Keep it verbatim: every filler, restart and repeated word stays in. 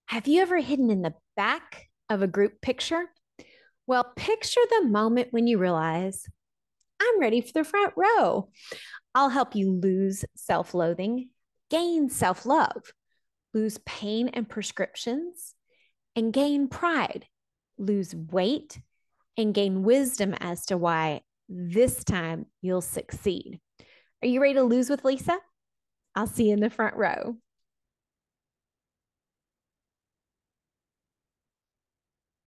Have you ever hidden in the back of a group picture? Well, picture the moment when you realize, I'm ready for the front row. I'll help you lose self loathing, gain self love, lose pain and prescriptions, and gain pride, lose weight, and gain wisdom as to why this time you'll succeed. Are you ready to lose with Lisa? I'll see you in the front row.